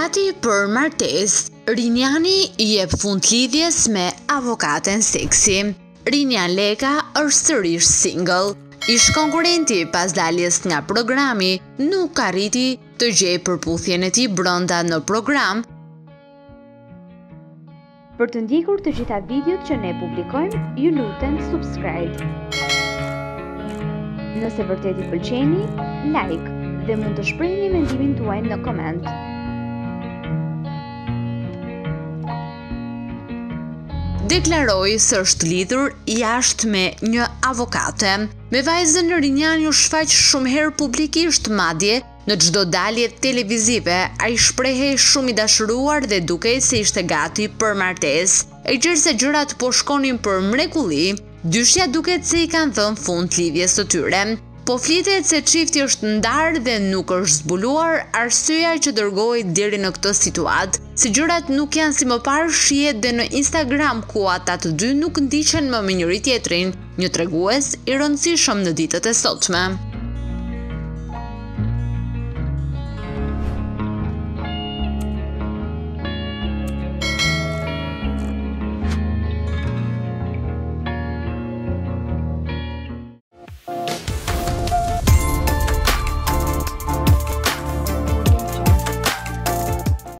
Gati për martesë, Rinjani jep fund lidhjes me avokaten seksi. Rinjan Leka është sërish single. Ish konkurrenti pas daljes nga programi nuk arriti të gjejë përputhjen e tij brenda në program. Për të ndjekur të gjitha videot që ne publikojmë, ju lutem subscribe. Nëse vërtet i pëlqeni, like dhe mund të shprehni mendimin tuaj në koment. Deklaroi se është lidhur jashtë me një avokate. Me vajzën Rinjani u shfaq shumë herë publikisht, madje në çdo dalje televizive ai shprehej shumë i dashuruar dhe dukej se ishte gati për martesë. E gjërë se gjërat po shkonin për mrekulli, dyshja duket se i kanë thënë fund lidhjes së tyre. Po flitet se çifti është ndarë dhe nuk është zbuluar arsyeja që dërgoi deri në këtë situatë. Si gjërat nuk janë si më parë, shihet dhe në Instagram ku ata të dy nuk ndiqen më me njëri tjetrin, një tregues i rëndësishëm në ditët e sotme.